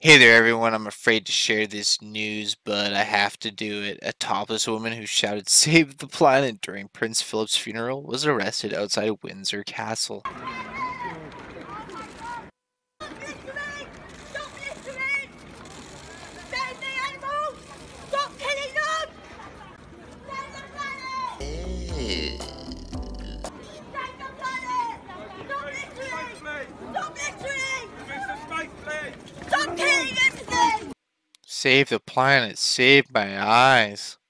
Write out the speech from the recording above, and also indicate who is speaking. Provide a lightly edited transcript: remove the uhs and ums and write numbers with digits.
Speaker 1: Hey there, everyone. I'm afraid to share this news, but I have to do it. A topless woman who shouted "Save the planet" during Prince Philip's funeral was arrested outside Windsor Castle.
Speaker 2: Littering! Stop littering! Save the animals! Stop killing them! Save the planet! Save the planet! Stop littering! Stop littering! Stop killing everything!
Speaker 1: Save the planet, save my eyes.